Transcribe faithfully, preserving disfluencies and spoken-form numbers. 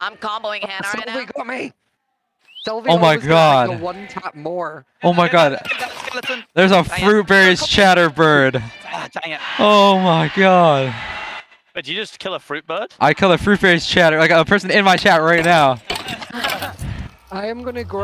I'm comboing Hannah right now. Sylvie got me. Sylvie Oh my always gets, god. like, the one tap more. Oh my god. Skeleton. There's a Dang it. fruit berries chatterbird. Ah, dang it. Oh my god. Wait, did you just kill a fruit bird? I kill a fruit berries chatter like a person in my chat right now. I am gonna grow.